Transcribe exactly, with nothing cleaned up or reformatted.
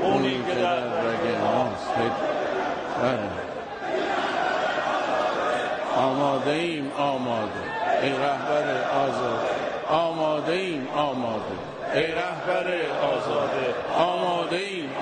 خونی که در رگ ماست. بله. آماده ایم آماده ای رهبر آزاده، آماده ایم آماده ای رهبر آزاده، آماده ایم